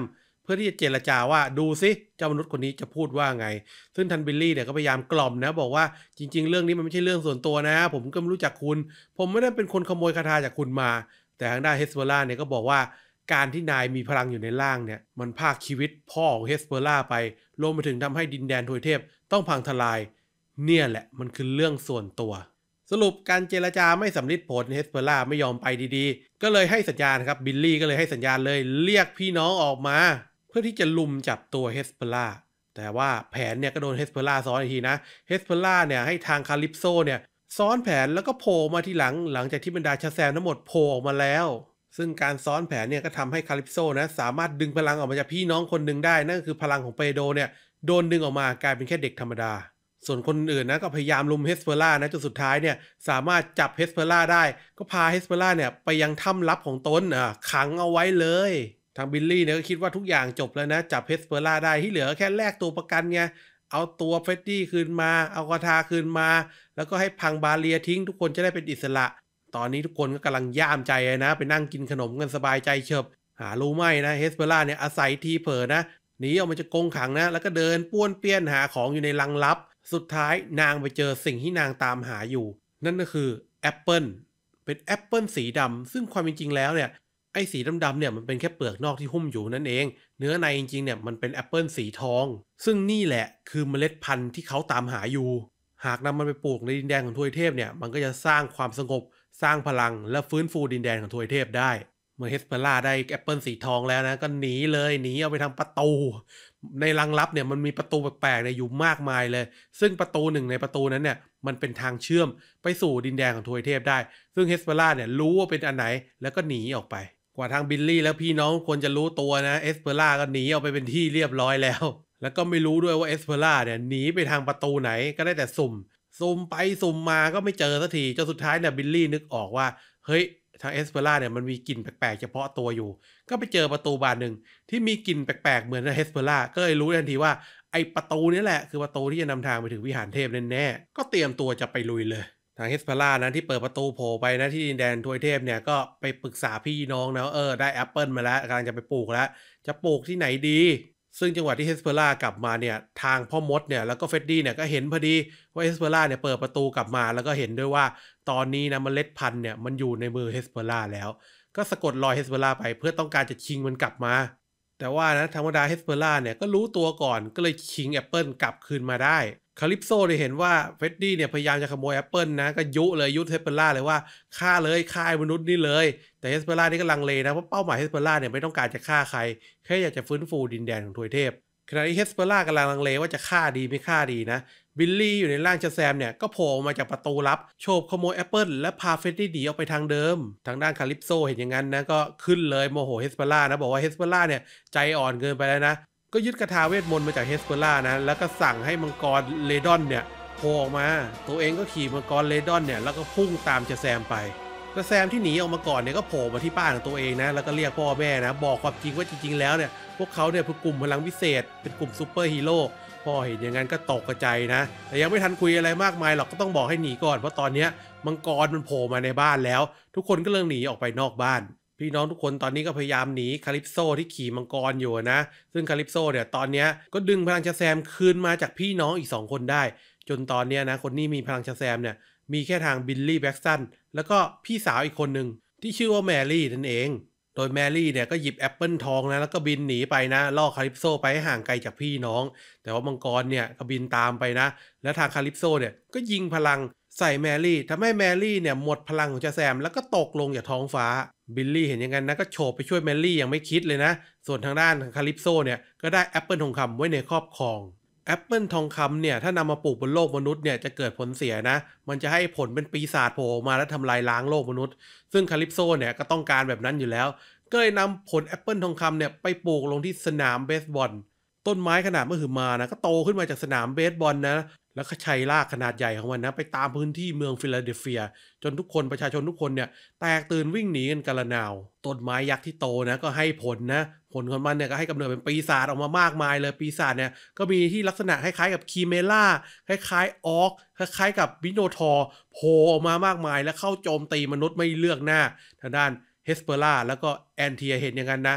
พื่อที่จะเจรจาว่าดูซิเจ้ามนุษย์คนนี้จะพูดว่าไงซึ่งทันบิลลี่เนี่ยก็พยายามกล่อมนะบอกว่าจริงๆเรื่องนี้มันไม่ใช่เรื่องส่วนตัวนะผมก็ไม่รู้จักคุณผมไม่ได้เป็นคนขโมยคาถาจากคุณมาแต่ทางด้านเฮสเปอร่าเนี่ยก็บอกว่าการที่นายมีพลังอยู่ในร่างเนี่ยมันพากชีวิตพ่อของเฮสเปอร่าไปรวมไปถึงทำให้ดินแดนทวยเทพต้องพังทลายเนี่ยแหละมันคือเรื่องส่วนตัวสรุปการเจรจาไม่สำเร็จผลเฮสเปอร่าไม่ยอมไปดีๆก็เลยให้สัญญาณครับบิลลี่ก็เลยให้สัญญาณเลยเรียกพี่น้องออกมาเพื่อที่จะลุมจับตัวเฮสเปอร่าแต่ว่าแผนเนี่ยก็โดนเฮสเปอร่าซ้อนอีกทีนะเฮสเปอร่าเนี่ยให้ทางคาลิปโซเนี่ยซ้อนแผนแล้วก็โผล่มาที่หลังหลังจากที่บรรดาชาแซมทั้งหมดโผล่ออกมาแล้วซึ่งการซ้อนแผนเนี่ยก็ทำให้คาลิปโซนะสามารถดึงพลังออกมาจากพี่น้องคนหนึ่งได้นั่นก็คือพลังของเปโดเนี่ยโดนดึงออกมากลายเป็นแค่เด็กธรรมดาส่วนคนอื่นนะก็พยายามลุมเฮสเปอร่านะจนสุดท้ายเนี่ยสามารถจับเฮสเปอร่าได้ก็พาเฮสเปอร่าเนี่ยไปยังถ้ำลับของตนอ่ะขังเอาไว้เลยทางบิลลี่เนี่ยก็คิดว่าทุกอย่างจบแล้วนะจับเฮสเปอร่าได้ที่เหลือแค่แลกตัวประกันไงเอาตัวเฟรดดี้คืนมาเอาคาถาคืนมาแล้วก็ให้พังบาเรียทิ้งทุกคนจะได้เป็นอิสระตอนนี้ทุกคนก็กำลังย่ามใจนะไปนั่งกินขนมกันสบายใจเฉิบหารู้ไหมนะเฮสเปอร่าเนี่ยอาศัยทีเผลอนะหนีออกมาจากกรงขังนะแล้วก็เดินป้วนเปี้ยนหาของอยู่ในลังลับสุดท้ายนางไปเจอสิ่งที่นางตามหาอยู่นั่นก็คือแอปเปิลเป็นแอปเปิลสีดำซึ่งความจริงๆแล้วเนี่ยไอ้สีดำๆเนี่ยมันเป็นแค่เปลือกนอกที่หุ้มอยู่นั่นเองเนื้อในจริงๆเนี่ยมันเป็นแอปเปิลสีทองซึ่งนี่แหละคือเมล็ดพันธุ์ที่เขาตามหาอยู่หากนำมันไปปลูกในดินแดนของทวยเทพเนี่ยมันก็จะสร้างความสงบสร้างพลังและฟื้นฟูดินแดนของทวยเทพได้เมื่อเฮสเปอร่าได้แอปเปิลสีทองแล้วนะก็หนีเลยหนีเอาไปทางประตูในลังลับเนี่ยมันมีประตูแปลกๆเนี่ยอยู่มากมายเลยซึ่งประตูหนึ่งในประตูนั้นเนี่ยมันเป็นทางเชื่อมไปสู่ดินแดนของทวยเทพได้ซึ่งเฮสเปอร่าเนี่ยรู้ว่าเป็นอันไหนแล้วก็หนีออกไปกว่าทางบิลลี่แล้วพี่น้องควรจะรู้ตัวนะเฮสเปอร่าก็หนีออกไปเป็นที่เรียบร้อยแล้วแล้วก็ไม่รู้ด้วยว่าเฮสเปอร่าเนี่ยหนีไปทางประตูไหนก็ได้แต่สุ่มสุ่มไปสุ่มมาก็ไม่เจอสักทีจนสุดท้ายเนี่ยบิลลี่นึกออกว่าเฮ้ยทางเอสเปอร่าเนี่ยมันมีกลิ่นแปลกๆเฉพาะตัวอยู่ก็ไปเจอประตูบานหนึ่งที่มีกลิ่นแปลกๆเหมือนเอสเปอร่าก็เลยรู้ทันทีว่าไอประตูนี้แหละคือประตูที่จะนำทางไปถึงวิหารเทพแน่ๆก็เตรียมตัวจะไปลุยเลยทางเอสเปอร่านะที่เปิดประตูโผล่ไปนะที่ดินแดนทวยเทพเนี่ยก็ไปปรึกษาพี่น้องนะเออได้แอปเปิลมาแล้วกำลังจะไปปลูกแล้วจะปลูกที่ไหนดีซึ่งจังหวะที่เฮสเปอร่ากลับมาเนี่ยทางพ่อมดเนี่ยแล้วก็เฟรดดี้เนี่ยก็เห็นพอดีว่าเฮสเปอร่าเนี่ยเปิดประตูกลับมาแล้วก็เห็นด้วยว่าตอนนี้นะเมล็ดพันธุ์เนี่ยมันอยู่ในมือเฮสเปอร่าแล้วก็สะกดรอยเฮสเปอร่าไปเพื่อต้องการจะชิงมันกลับมาแต่ว่านะธรรมดาเฮสเปอร่าเนี่ยก็รู้ตัวก่อนก็เลยชิงแอปเปิลกลับคืนมาได้คาลิปโซได้เห็นว่าเฟรดดี้เนี่ยพยายามจะขโมยแอปเปิลนะก็ยุเลยยุเฮสเปอร่าเลยว่าฆ่าเลยฆ่ามนุษย์นี่เลยแต่เฮสเปอร่านี่ก็ลังเลนะเพราะเป้าหมายเฮสเปอร่าเนี่ยไม่ต้องการจะฆ่าใครแค่อยากจะฟื้นฟูดินแดนของทวยเทพขณะที่เฮสเปอร่ากำลังลังเลว่าจะฆ่าดีไม่ฆ่าดีนะบิลลี่อยู่ในร่างชาแซมเนี่ยก็โผล่มาจากประตูลับโฉบขโมยแอปเปิลและพาเฟรดดี้หนีออกไปทางเดิมทางด้านคาลิปโซเห็นอย่างนั้นนะก็ขึ้นเลยโมโหเฮสเปอร่านะบอกว่าเฮสเปอร่าเนี่ยใจอ่อนเกินไปแล้วนะก็ยึดคาถาเวทมนต์มาจากเฮสเปอร่านะแล้วก็สั่งให้มังกรเลดอนเนี่ยโผล่ออกมาตัวเองก็ขี่มังกรเลดอนเนี่ยแล้วก็พุ่งตามชาแซมไปชาแซมที่หนีออกมาก่อนเนี่ยก็โผล่มาที่บ้านของตัวเองนะแล้วก็เรียกพ่อแม่นะบอกความจริงว่าจริงๆแล้วเนี่ยพวกเขาเนี่ยเป็นกลุ่มพลังพิเศษเป็นกลุ่มซูเปอร์ฮีโร่พ่อเห็นอย่างนั้นก็ตกใจนะแต่ยังไม่ทันคุยอะไรมากมายหรอกก็ต้องบอกให้หนีก่อนเพราะตอนนี้มังกรมันโผล่มาในบ้านแล้วทุกคนก็เริ่มหนีออกไปนอกบ้านพี่น้องทุกคนตอนนี้ก็พยายามหนีคาลิปโซที่ขี่มังกรอยู่นะซึ่งคาลิปโซเนี่ยตอนนี้ก็ดึงพลังชาแซมคืนมาจากพี่น้องอีกสองคนได้จนตอนนี้นะคนนี้มีพลังชาแซมเนี่ยมีแค่ทางบิลลี่แบ็กซันแล้วก็พี่สาวอีกคนหนึ่งที่ชื่อว่าแมรี่นั่นเองโดยแมรี่เนี่ยก็หยิบแอปเปิลทองนะแล้วก็บินหนีไปนะล่อคาลิปโซไปให้ห่างไกลจากพี่น้องแต่ว่ามังกรเนี่ยก็บินตามไปนะแล้วทางคาลิปโซเนี่ยก็ยิงพลังใส่แมรี่ทำให้แมรี่เนี่ยหมดพลังของชาแซมแล้วก็ตกลงจากท้องฟ้าบิลลี่เห็นอย่างนั้นนะก็โฉบไปช่วยแมรี่ยังไม่คิดเลยนะส่วนทางด้านคาลิปโซเนี่ยก็ได้แอปเปิลทองคำไว้ในครอบครองแอปเปิลทองคำเนี่ยถ้านำมาปลูกบนโลกมนุษย์เนี่ยจะเกิดผลเสียนะมันจะให้ผลเป็นปีศาจโผล่มาและทำลายล้างโลกมนุษย์ซึ่งคาลิปโซเนี่ยก็ต้องการแบบนั้นอยู่แล้วก็เลยนำผลแอปเปิลทองคำเนี่ยไปปลูกลงที่สนามเบสบอลต้นไม้ขนาดมหึมานะก็โตขึ้นมาจากสนามเบสบอลนะแล้วก็ชัยรากขนาดใหญ่ของมันนะไปตามพื้นที่เมืองฟิลาเดลเฟียจนทุกคนประชาชนทุกคนเนี่ยแตกตื่นวิ่งหนีกันกระนาวต้นไม้ยักษ์ที่โตนะก็ให้ผลนะผลของมันเนี่ยก็ให้กำเนิดเป็นปีศาจออกมามากมายเลยปีศาจเนี่ยก็มีที่ลักษณะคล้ายๆกับคีเมล่าคล้ายๆออกคล้ายๆกับมิโนทอร์โผล่ออกมามากมายและเข้าโจมตีมนุษย์ไม่เลือกหน้าทางด้านเฮสเปอร่าแล้วก็แอนเทียเห็นอย่างนั้นนะ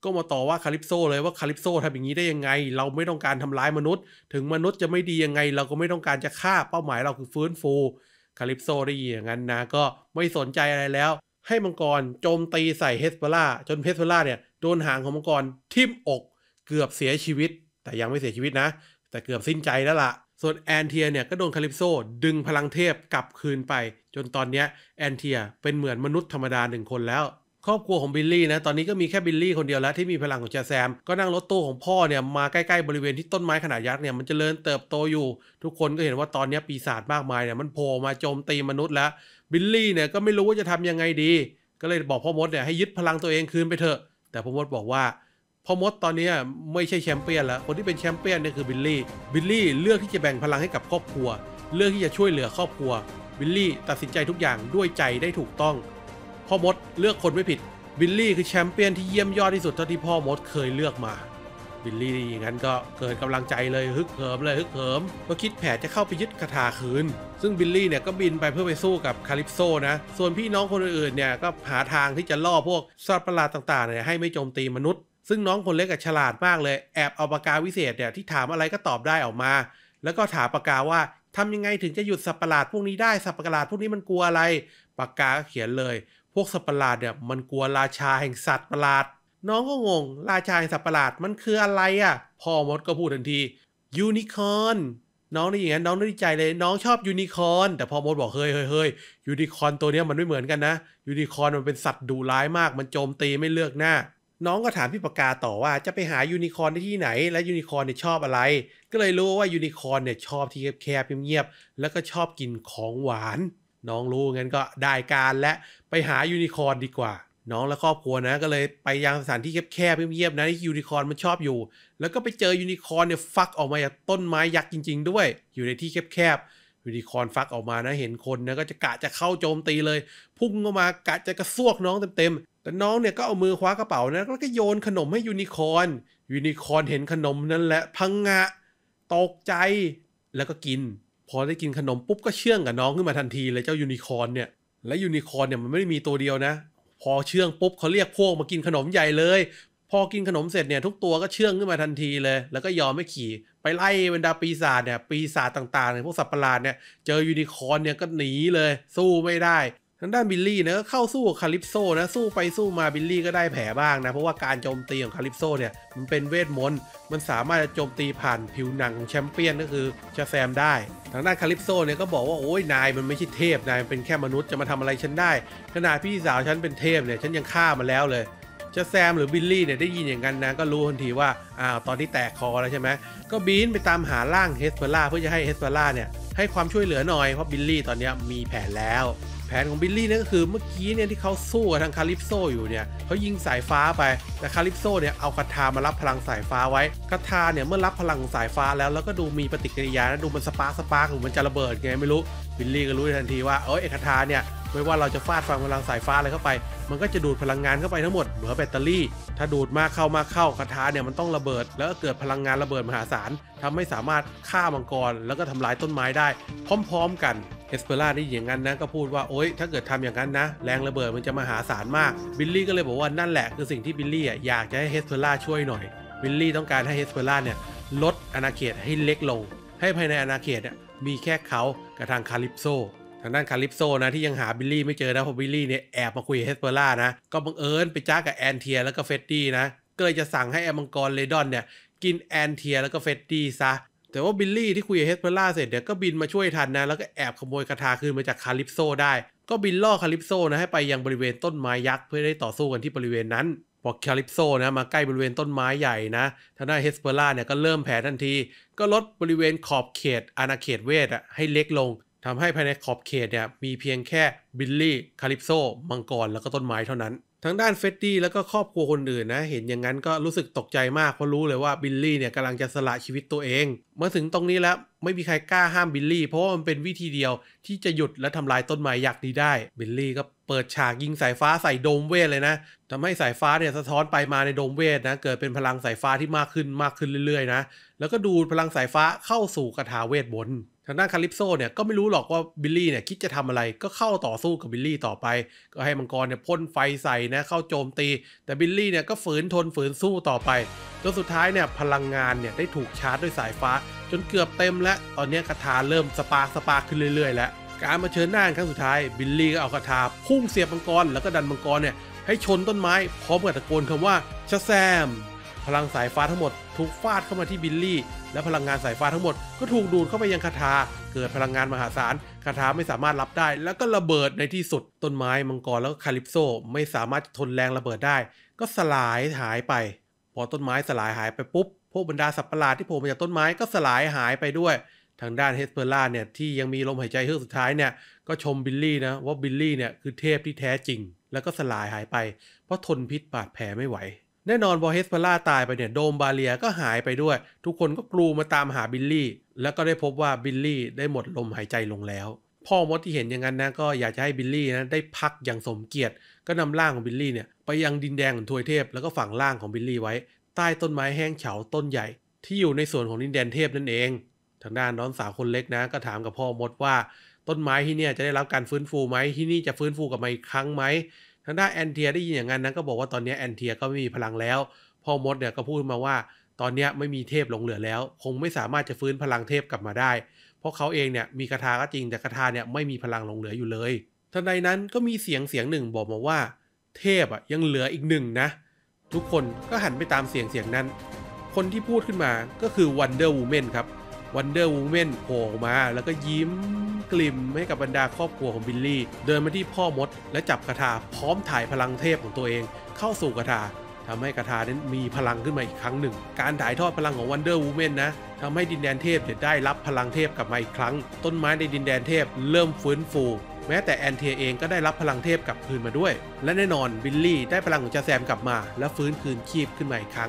ก็มาต่อว่าคาลิปโซเลยว่าคาลิปโซทำอย่างนี้ได้ยังไงเราไม่ต้องการทำร้ายมนุษย์ถึงมนุษย์จะไม่ดียังไงเราก็ไม่ต้องการจะฆ่าเป้าหมายเราคือฟื้นฟูคาลิปโซได้ยินอย่างนั้นนะก็ไม่สนใจอะไรแล้วให้มังกรโจมตีใส่เฮสเปอร่าจนเฮสเปอร่าเนี่ยโดนหางของมังกรทิ่มอกเกือบเสียชีวิตแต่ยังไม่เสียชีวิตนะแต่เกือบสิ้นใจแล้วล่ะส่วนแอนเทียเนี่ยก็โดนคาลิปโซดึงพลังเทพกลับคืนไปจนตอนนี้แอนเทียเป็นเหมือนมนุษย์ธรรมดาหนึ่งคนแล้วครอบครัวของบิลลี่นะตอนนี้ก็มีแค่บิลลี่คนเดียวแล้วที่มีพลังของแจแซมก็นั่งรถตู้ของพ่อเนี่ยมาใกล้ๆบริเวณที่ต้นไม้ขนาดยักษ์เนี่ยมันจเจริญเติบโตอยู่ทุกคนก็เห็นว่าตอนนี้ปีศาจมากมายเนี่ยมันโผล่มาโจมตีมนุษย์แล้วบิลลี่เนี่ยก็ไม่รู้ว่าจะทำยังไงดีก็เลยบอกพ่อมดเนี่ยให้ยึดพลังตัวเองคืนไปเถอะแต่พ่อมดบอกว่าพ่อมดตอนนี้ไม่ใช่แชมเปี้ยนแล้วคนที่เป็นแชมเปี้ยนเนี่ยคือบิลลี่บิลลี่เลือกที่จะแบ่งพลังให้กับครอบครัวเลือกที่จะช่วยเหลือครอบครัวบิลลี่ตัดสินใจทุกอย่างด้วยใจได้ถูกต้องพ่อมดเลือกคนไม่ผิดบิลลี่คือแชมเปี้ยนที่เยี่ยมยอดที่สุดเท่าที่พ่อมดเคยเลือกมาบิลลี่อย่างนั้นก็เกิดกำลังใจเลยฮึกเหิมเลยฮึกเหิมก็คิดแผนจะเข้าไปยึดคาถาคืนซึ่งบิลลี่เนี่ยก็บินไปเพื่อไปสู้กับคาลิปโซนะส่วนพี่น้องคนอื่นๆเนี่ยก็หาทางที่จะล่อพวกสัตว์ประหลาดต่างๆเนี่ยให้ไม่โจมตีมนุษย์ซึ่งน้องคนเล็กฉลาดมากเลยแอบเอาปากกาวิเศษเนี่ยที่ถามอะไรก็ตอบได้ออกมาแล้วก็ถามปากกาว่าทำยังไงถึงจะหยุดสัตว์ประหลาดพวกนี้ได้สัตว์ประหลาดพวกนี้มันกลัวอะไรปากกาเขียนเลยพวกสัตว์ประหลาดเนี่ยมันกลัวราชาแห่งสัตว์ประหลาดน้องก็งงราชาแห่งสัตว์ประหลาดมันคืออะไรอ่ะพ่อมดก็พูดทันทียูนิคอร์นน้องได้อย่างนั้นน้องได้ดีใจเลยน้องชอบยูนิคอร์นแต่พ่อมดบอกเฮ้ยเฮ้ยเฮ้ยยูนิคอร์นตัวนี้มันไม่เหมือนกันนะยูนิคอร์นมันเป็นสัตว์ดุร้ายมากมันโจมตีไม่เลือกหน้าน้องก็ถามพี่ปากกาต่อว่าจะไปหายูนิคอร์นได้ที่ไหนและยูนิคอร์นเนี่ยชอบอะไรก็เลยรู้ว่ายูนิคอร์นเนี่ยชอบที่แคบๆเงียบๆแล้วก็ชอบกินของหวานน้องรู้งั้นก็ได้การและไปหายูนิคอร์นดีกว่าน้องและครอบครัวนะก็เลยไปยังสถานที่แคบๆเงียบๆนะที่ยูนิคอร์นมันชอบอยู่แล้วก็ไปเจอยูนิคอร์นเนี่ยฟักออกมาจากต้นไม้ยักษ์จริงๆด้วยอยู่ในที่แคบๆยูนิคอร์นฟักออกมานะเห็นคนนะก็จะกะจะเข้าโจมตีเลยพุ่งเข้ามากะจะกระซวกน้องเต็มๆแต่น้องเนี่ยก็เอามือคว้ากระเป๋านะแล้วก็โยนขนมให้ยูนิคอร์นยูนิคอร์นเห็นขนมนั้นแหละพังงะตกใจแล้วก็กินพอได้กินขนมปุ๊บก็เชื่องกับน้องขึ้นมาทันทีเลยเจ้ายูนิคอร์นเนี่ยและยูนิคอร์นเนี่ยมันไม่ได้มีตัวเดียวนะพอเชื่องปุ๊บเขาเรียกพวกมากินขนมใหญ่เลยพอกินขนมเสร็จเนี่ยทุกตัวก็เชื่องขึ้นมาทันทีเลยแล้วก็ยอมไม่ขี่ไปไล่บรรดาปีศาจเนี่ยปีศาจต่างๆเนี่ยพวกสัตว์ประหลาดเนี่ยเจอยูนิคอร์นเนี่ยก็หนีเลยสู้ไม่ได้ทางด้านบิลลี่เนี่ยก็เข้าสู้กับคาลิปโซนะสู้ไปสู้มาบิลลี่ก็ได้แผลบ้างนะเพราะว่าการโจมตีของคาลิปโซเนี่ยมันเป็นเวทมนต์มันสามารถจะโจมตีผ่านผิวหนังของแชมเปี้ยนก็คือชาแซมได้ทางด้านคาลิปโซเนี่ยก็บอกว่าโอ้ยนายมันไม่ใช่เทพนายมันเป็นแค่มนุษย์จะมาทำอะไรฉันได้ขนาดพี่สาวฉันเป็นเทพเนี่ยฉันยังฆ่ามาแล้วเลยชาแซมหรือบิลลี่เนี่ยได้ยินอย่างนั้นนะก็รู้ทันทีว่าอ้าวตอนที่แตกคอแล้วใช่ไหมก็บินไปตามหาร่างเฮสเปอร่าเพื่อจะให้เฮสเปอร่าเนี่ยให้ความช่วยเหลือหน่อยเพราะบิลลี่ตอนนี้มีแผนแล้วแผนของบิลลี่เนี่ยก็คือเมื่อกี้เนี่ยที่เขาสู้กับทางคาลิปโซอยู่เนี่ยเขายิงสายฟ้าไปแต่คาลิปโซเนี่ยเอาคาถามารับพลังสายฟ้าไว้คาถาเนี่ยเมื่อรับพลังสายฟ้าแล้วแล้วก็ดูมีปฏิกิริยานะดูมันสปาร์คสปาร์คหรือมันจะระเบิดไงไม่รู้บิลลี่ก็รู้ทันทีว่าเออไอ้คาถาเนี่ยไม่ว่าเราจะฟาดฟันพลังสายฟ้าอะไรเข้าไปมันก็จะดูดพลังงานเข้าไปทั้งหมดเหมือนแบตเตอรี่ถ้าดูดมากเข้ามากเข้าคาถาเนี่ยมันต้องระเบิดแล้วก็เกิดพลังงานระเบิดมหาศาลทำให้สามารถฆ่ามังกรแล้วก็ทำลายต้นไม้ได้พร้อมๆกันเอสเปอร่าได้อย่างนั้นนะก็พูดว่าโอ๊ยถ้าเกิดทำอย่างนั้นนะแรงระเบิดมันจะมหาศาลมากบิลลี่ก็เลยบอกว่านั่นแหละคือสิ่งที่บิลลี่อยากจะให้เอสเปอร่าช่วยหน่อยบิลลี่ต้องการให้เอสเปอร่าเนี่ยลดอาณาเขตให้เล็กลงให้ภายในอาณาเขตเนี่ยมีแค่เขากับทางคาลิปโซทางด้านคาลิปโซนะที่ยังหาบิลลี่ไม่เจอนะเพราะบิลลี่เนี่ยแอบมาคุยกับเฮสเปอร่านะก็บังเอิญไปจ้ากับแอนเทียแล้วก็เฟดดี้นะก็เลยจะสั่งให้แอมังกรเลดอนเนี่ยกินแอนเทียแล้วก็เฟดดี้ซะแต่ว่าบิลลี่ที่คุยกับเฮสเปอร่าเสร็จเนี่ยก็บินมาช่วยทันนะแล้วก็แอบขโมยคาถาคืนมาจากคาลิปโซได้ก็บินล่อคาลิปโซนะให้ไปยังบริเวณต้นไม้ยักษ์เพื่อได้ต่อสู้กันที่บริเวณนั้นพอคาลิปโซนะมาใกล้บริเวณต้นไม้ใหญ่นะทางด้านเฮสเปอร่าเนี่ยก็เริ่มแผลทันทีก็ลดบริเวณขอบเขตอาณาเขตเวทอ่ะให้เล็กลงทำให้ภายในขอบเขตเนี่ยมีเพียงแค่บิลลี่คาลิปโซมังกรแล้วก็ต้นไม้เท่านั้นทางด้านเฟดดี้แล้วก็ครอบครัวคนอื่นนะเห็นอย่างนั้นก็รู้สึกตกใจมากเพราะรู้เลยว่าบิลลี่เนี่ยกำลังจะสละชีวิตตัวเองมาถึงตรงนี้แล้วไม่มีใครกล้าห้ามบิลลี่เพราะว่ามันเป็นวิธีเดียวที่จะหยุดและทำลายต้นไม้ยักษ์นี้ได้บิลลี่ก็เปิดฉากยิงสายฟ้าใส่โดมเวทเลยนะทำให้สายฟ้าเนี่ยสะท้อนไปมาในโดมเวทนะเกิดเป็นพลังสายฟ้าที่มากขึ้นมากขึ้นเรื่อยๆนะแล้วก็ดูดพลังสายฟ้าเข้าสู่คาถาเวทมนต์ทางด้านคาลิปโซเนี่ยก็ไม่รู้หรอกว่าบิลลี่เนี่ยคิดจะทำอะไรก็เข้าต่อสู้กับบิลลี่ต่อไปก็ให้มังกรเนี่ยพ่นไฟใส่นะเข้าโจมตีแต่บิลลี่เนี่ยก็ฝืนทนฝืนสู้ต่อไปจนสุดท้ายเนี่ยพลังงานเนี่ยได้ถูกชาร์จด้วยสายฟ้าจนเกือบเต็มแล้วตอนนี้คาถาเริ่มสปาร์คสปาร์คขึ้นเรื่อยๆแล้วการมาเชิญหน้าครั้งสุดท้ายบิลลี่ก็เอาคาถาพุ่งเสียบมังกรแล้วก็ดันมังกรเนี่ยให้ชนต้นไม้พร้อมกับตะโกนคำว่าชะแซมพลังสายฟ้าทั้งหมดถูกฟาดเข้ามาที่บิลลี่และพลังงานสายฟ้าทั้งหมดก็ถูกดูดเข้าไปยังคาถาเกิดพลังงานมหาศาลคาถาไม่สามารถรับได้แล้วก็ระเบิดในที่สุดต้นไม้มังกรแล้วก็คาลิปโซไม่สามารถทนแรงระเบิดได้ก็สลายหายไปพอต้นไม้สลายหายไปปุ๊บพวกบรรดาสัตว์ประหลาดที่โผล่มาจากต้นไม้ก็สลายหายไปด้วยทางด้านเฮสเปอร่าเนี่ยที่ยังมีลมหายใจเฮือกสุดท้ายเนี่ยก็ชมบิลลี่นะว่าบิลลี่เนี่ยคือเทพที่แท้จริงแล้วก็สลายหายไปเพราะทนพิษบาดแผลไม่ไหวแน่นอนพอเฮสเปอร่าตายไปเนี่ยโดมบาเลียก็หายไปด้วยทุกคนก็กรูมาตามหาบิลลี่แล้วก็ได้พบว่าบิลลี่ได้หมดลมหายใจลงแล้วพ่อมดที่เห็นอย่างนั้นนะก็อยากจะให้บิลลี่นะได้พักอย่างสมเกียรติก็นำร่างของบิลลี่เนี่ยไปยังดินแดงของทวยเทพแล้วก็ฝังร่างของบิลลี่ไว้ใต้ต้นไม้แห้งเฉาต้นใหญ่ที่อยู่ในส่วนของดินแดนเทพนั่นเองทางด้านน้องสาวคนเล็กนะก็ถามกับพ่อมดว่าต้นไม้ที่เนี่ยจะได้รับการฟื้นฟูไหมที่นี่จะฟื้นฟูกลับมาอีกครั้งไหมทางด้านแอนเทียได้ยินอย่างนั้นนะก็บอกว่าตอนนี้แอนเทียก็ไม่มีพลังแล้วพ่อมดเนี่ยก็พูดมาว่าตอนนี้ไม่มีเทพหลงเหลือแล้วคงไม่สามารถจะฟื้นพลังเทพกลับมาได้เพราะเขาเองเนี่ยมีคาถาก็จริงแต่คาถาเนี่ยไม่มีพลังหลงเหลืออยู่เลยทันใดนั้นก็มีเสียงเสียงหนึ่งบอกมาว่าเทพอ่ะยังเหลืออีกหนึ่งนะทุกคนก็หันไปตามเสียงเสียงนั้นคนที่พูดขึ้นมาก็คือ Wonder Woman ครับ Wonder Woman โผล่มาแล้วก็ยิ้มกลิ่มให้กับบรรดาครอบครัวของบิลลี่เดินมาที่พ่อมดและจับคาถาพร้อมถ่ายพลังเทพของตัวเองเข้าสู่คาถาทำให้คาถานั้นมีพลังขึ้นมาอีกครั้งหนึ่งการถ่ายทอดพลังของ Wonder Woman นะทำให้ดินแดนเทพได้รับพลังเทพกลับมาอีกครั้งต้นไม้ในดินแดนเทพเริ่มฟื้นฟูแม้แต่แอนเทียเองก็ได้รับพลังเทพกลับคืนมาด้วยและแน่นอนบิลลี่ได้พลังของจาแซมกลับมาและฟื้นคืนชีพขึ้นมาอีกครั้ง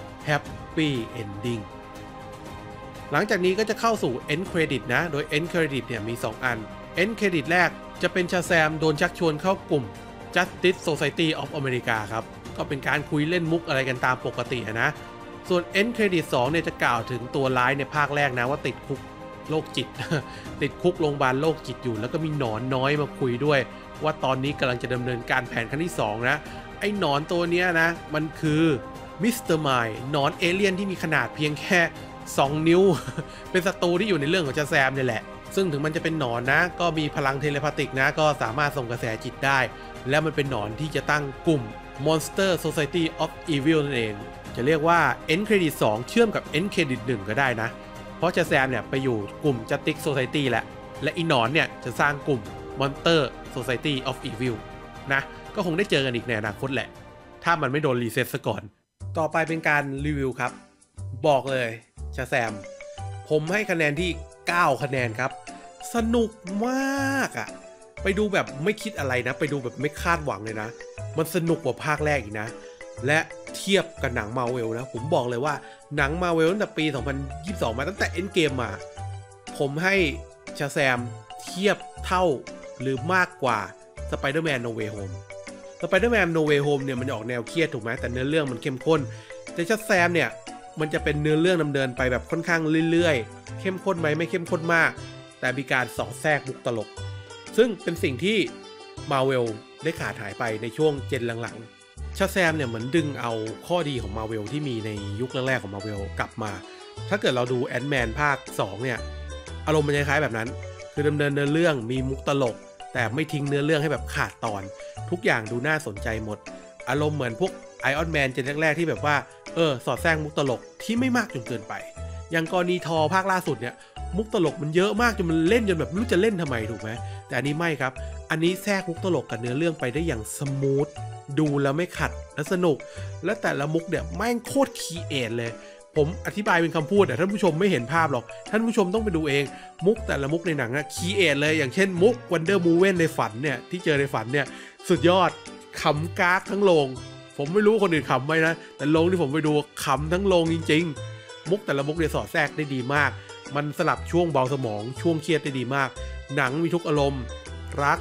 Happy Ending หลังจากนี้ก็จะเข้าสู่ End Credit นะโดย End Credit เนี่ยมีสองอัน End Credit แรกจะเป็นชาแซมโดนชักชวนเข้ากลุ่ม Justice Society of America ครับก็เป็นการคุยเล่นมุกอะไรกันตามปกตินะส่วน End Credit สองเนี่ยจะกล่าวถึงตัวร้ายในภาคแรกนะว่าติดคุกโรคจิต ติดคุกโรงพยาบาลโรคจิตอยู่แล้วก็มีหนอนน้อยมาคุยด้วยว่าตอนนี้กำลังจะดำเนินการแผนครั้งที่สองนะไอ้หนอนตัวเนี้ยนะมันคือมิสเตอร์ไมล์หนอนเอเลี่ยนที่มีขนาดเพียงแค่สองนิ้ว เป็นศัตรูที่อยู่ในเรื่องของจาแซมเนี่ยแหละซึ่งถึงมันจะเป็นหนอนนะก็มีพลังเทเลพาติกนะก็สามารถส่งกระแสจิตได้แล้วมันเป็นหนอนที่จะตั้งกลุ่ม Monster Society of Evil นั่นเองจะเรียกว่า End Credit สองเชื่อมกับ End Credit หนึ่งก็ได้นะเพราะจาแซมเนี่ยไปอยู่กลุ่ม Justice Society แหละและอีหนอนเนี่ยจะสร้างกลุ่ม Monster Society of Evil นะก็คงได้เจอกันอีกในอนาคตแหละถ้ามันไม่โดนรีเซ็ตซะก่อนต่อไปเป็นการรีวิวครับบอกเลยจาแซมผมให้คะแนนที่เก้าคะแนนครับสนุกมากอ่ะไปดูแบบไม่คิดอะไรนะไปดูแบบไม่คาดหวังเลยนะมันสนุกกว่าภาคแรกอีกนะและเทียบกับหนัง Marvel นะผมบอกเลยว่าหนัง Marvel ตั้งแต่ปีสองพันยี่สิบสองมาตั้งแต่ Endgame มาผมให้ชาแซมเทียบเท่าหรือมากกว่า Spider-Man No Way Home Spider-Man No Way Home เนี่ยมันออกแนวเครียดถูกไหมแต่เนื้อเรื่องมันเข้มข้นแต่ชาแซมเนี่ยมันจะเป็นเนื้อเรื่องดำเนินไปแบบค่อนข้างเรื่อยๆเข้มข้นไหมไม่เข้มข้นมากแต่มีการสอดแทรกมุกตลกซึ่งเป็นสิ่งที่ Marvel ได้ขาดหายไปในช่วงเจนหลังๆชาแซมเนี่ยเหมือนดึงเอาข้อดีของ Marvel ที่มีในยุคแรกๆของ Marvel กลับมาถ้าเกิดเราดู Ant-Man ภาคสองเนี่ยอารมณ์มันคล้ายๆแบบนั้นคือดำเนินเนื้อเรื่องมีมุกตลกแต่ไม่ทิ้งเนื้อเรื่องให้แบบขาดตอนทุกอย่างดูน่าสนใจหมดอารมณ์เหมือนพวก Iron Man เจนแรกๆที่แบบว่าเออสอดแทรกมุกตลกที่ไม่มากจนเกินไปอย่างกรณีทอภาคล่าสุดเนี่ยมุกตลกมันเยอะมากจนมันเล่นจนแบบไม่รู้จะเล่นทำไมถูกไหมแต่อันนี้ไม่ครับอันนี้แทรกมุกตลกกับเนื้อเรื่องไปได้อย่างสมูทดูแล้วไม่ขัดและสนุกและแต่ละมุกเนี่ยแม่งโคตรครีเอทเลยผมอธิบายเป็นคำพูดแต่ท่านผู้ชมไม่เห็นภาพหรอกท่านผู้ชมต้องไปดูเองมุกแต่ละมุกในหนังนะครีเอทเลยอย่างเช่นมุก Wonder Woman ในฝันเนี่ยที่เจอในฝันเนี่ยสุดยอดขำกากทั้งโรงผมไม่รู้คนอื่นขำไหมนะแต่โรงที่ผมไปดูขำทั้งโรงจริงๆมุกแต่ละมุกเนี่ยสอดแทรกได้ดีมากมันสลับช่วงเบาสมองช่วงเครียดได้ดีมากหนังมีทุกอารมณ์รัก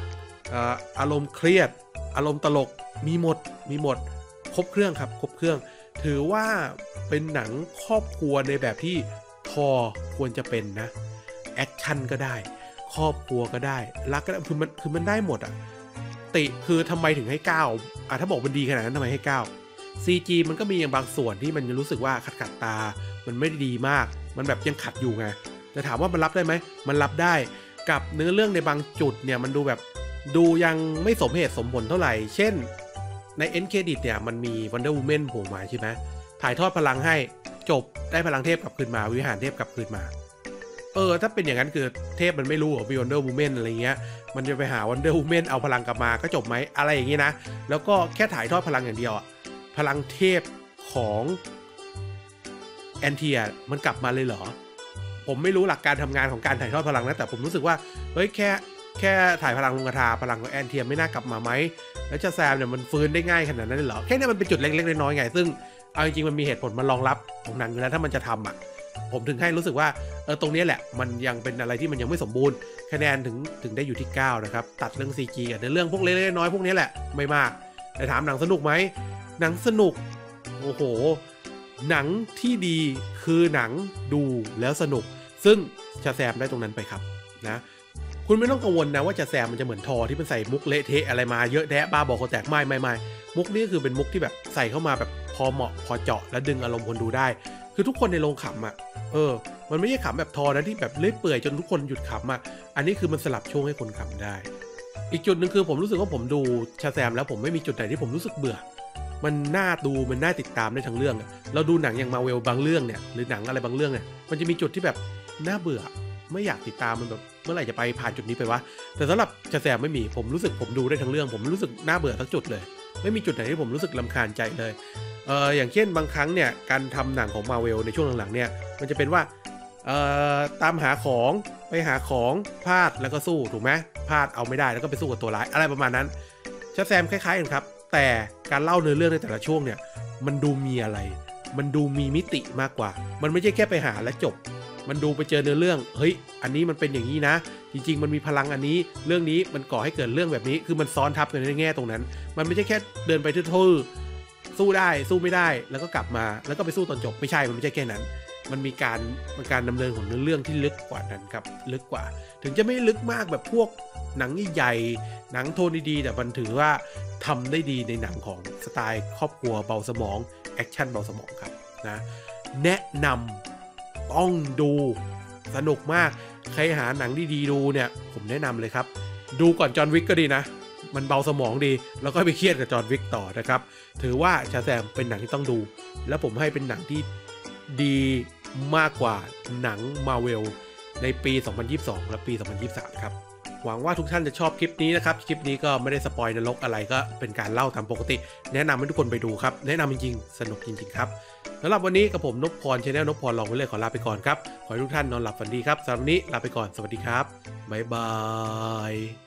อารมณ์เครียดอารมณ์ตลกมีหมดมีหมดครบเครื่องครับครบเครื่องถือว่าเป็นหนังครอบครัวในแบบที่ทอควรจะเป็นนะแอคชั่นก็ได้ครอบครัวก็ได้รักก็ได้คือมันคือมันได้หมดอ่ะติคือทำไมถึงให้เก้าอ่ะถ้าบอกมันดีขนาดนั้นทำไมให้เก้า ซี จี มันก็มีอย่างบางส่วนที่มันรู้สึกว่าขัดขัดตามันไม่ดีมากมันแบบยังขัดอยู่ไงแต่ถามว่ามันรับได้ไหมมันรับได้กับเนื้อเรื่องในบางจุดเนี่ยมันดูแบบดูยังไม่สมเหตุสมผลเท่าไหร่เช่นใน End Credit เนี่ยมันมี Wonder Woman โผล่มาใช่ไหมถ่ายทอดพลังให้จบได้พลังเทพกลับคืนมาวิหารเทพกลับคืนมาเออถ้าเป็นอย่างนั้นคือเทพมันไม่รู้หรอมี Wonder Woman อะไรเงี้ยมันจะไปหา Wonder Woman เอาพลังกลับมาก็จบไหมอะไรอย่างงี้นะแล้วก็แค่ถ่ายทอดพลังอย่างเดียวอะพลังเทพของแอนเทียมันกลับมาเลยเหรอผมไม่รู้หลักการทำงานของการถ่ายทอดพลังนะแต่ผมรู้สึกว่าเฮ้ยแค่แค่ถ่ายพลังลงกระทาพลังของแอนเทียไม่น่ากลับมาไหมแล้วจะแซมเนี่ยมันฟื้นได้ง่ายขนาดนั้นเลยเหรอแค่นี้มันเป็นจุดเล็กๆน้อยๆไงซึ่งเอาจริงๆมันมีเหตุผลมารองรับของหนังอยู่แล้วถ้ามันจะทำอ่ะผมถึงให้รู้สึกว่าเออตรงนี้แหละมันยังเป็นอะไรที่มันยังไม่สมบูรณ์คะแนนถึงถึงได้อยู่ที่เก้านะครับตัดเรื่อง ซี จี กับเรื่องพวกเล็กๆน้อยๆพวกนี้แหละไม่มากแต่ถามหนังสนุกไหมหนังสนุกโอ้โหหนังที่ดีคือหนังดูแล้วสนุกซึ่งชาแซมได้ตรงนั้นไปครับนะคุณไม่ต้องกังวลนะว่าชาแซมมันจะเหมือนทอที่มันใส่มุกเละเทะอะไรมาเยอะแยะบ้าบอคอแตกไม่ไม่ไม่มุกนี้คือเป็นมุกที่แบบใส่เข้ามาแบบพอเหมาะพอเจาะและดึงอารมณ์คนดูได้คือทุกคนในโรงขำอ่ะเออมันไม่ใช่ขำแบบทอนะที่แบบเลื่อยเปื่อยจนทุกคนหยุดขำอ่ะอันนี้คือมันสลับช่วงให้คนขำได้อีกจุดหนึ่งคือผมรู้สึกว่าผมดูชาแซมแล้วผมไม่มีจุดไหนที่ผมรู้สึกเบื่อมันน่าดูมันน่าติดตามได้ทั้งเรื่องเราดูหนังอย่างมาเวลบางเรื่องเนี่ยหรือหนังอะไรบางเรื่องเนี่ยมันจะมีจุดที่แบบน่าเบื่อไม่อยากติดตามมันแบบเมื่อไหร่จะไปผ่านจุดนี้ไปวะแต่สำหรับชาแซมไม่มีผมรู้สึกผมดูได้ทั้งเรื่องผมรู้สึกน่าเบื่อทั้งจุดเลยไม่มีจุดไหนที่ผมรู้สึกรำคาญใจเลยเอออย่างเช่นบางครั้งเนี่ยการทำหนังของมาเวลในช่วงหลังๆเนี่ยมันจะเป็นว่าเอ่อตามหาของไปหาของพลาดแล้วก็สู้ถูกไหมพลาดเอาไม่ได้แล้วก็ไปสู้กับตัวร้ายอะไรประมาณนั้นชาแซมคล้ายๆกันครับแต่การเล่าเนื้อเรื่องในแต่ละช่วงเนี่ยมันดูมีอะไรมันดูมีมิติมากกว่ามันไม่ใช่แค่ไปหาและจบมันดูไปเจอเนื้อเรื่องเฮ้ยอันนี้มันเป็นอย่างนี้นะจริงๆมันมีพลังอันนี้เรื่องนี้มันก่อให้เกิดเรื่องแบบนี้คือมันซ้อนทับกันในแง่ตรงนั้นมันไม่ใช่แค่เดินไปทื่อๆสู้ได้สู้ไม่ได้แล้วก็กลับมาแล้วก็ไปสู้ตอนจบไม่ใช่มันไม่ใช่แค่นั้นมันมีการมันการดำเนินของเนื้อเรื่องที่ลึกกว่านั้นครับลึกกว่าถึงจะไม่ลึกมากแบบพวกหนังใหญ่ๆหนังโทนดีๆแต่มันถือว่าทำได้ดีในหนังของสไตล์ครอบครัวเบาสมองแอคชั่นเบาสมองครับนะแนะนำต้องดูสนุกมากใครหาหนังดีๆดูเนี่ยผมแนะนำเลยครับดูก่อนจอห์นวิกก็ดีนะมันเบาสมองดีแล้วก็ไปเครียดกับจอห์นวิกต่อนะครับถือว่าชาแซมเป็นหนังที่ต้องดูแล้วผมให้เป็นหนังที่ดีมากกว่าหนังมาเวลในปีสองพันยี่สิบสองและปีสองพันยี่สิบสามครับหวังว่าทุกท่านจะชอบคลิปนี้นะครับคลิปนี้ก็ไม่ได้สปอยนรกอะไรก็เป็นการเล่าตามปกติแนะนำให้ทุกคนไปดูครับแนะนำจริงๆสนุกจริงๆครับสำหรับวันนี้กับผมนพพร Channel นพพรลองไปเลยขอลาไปก่อนครับขอให้ทุกท่านนอนหลับฝันดีครับสำหรับวันนี้ลาไปก่อนสวัสดีครับบ๊ายบาย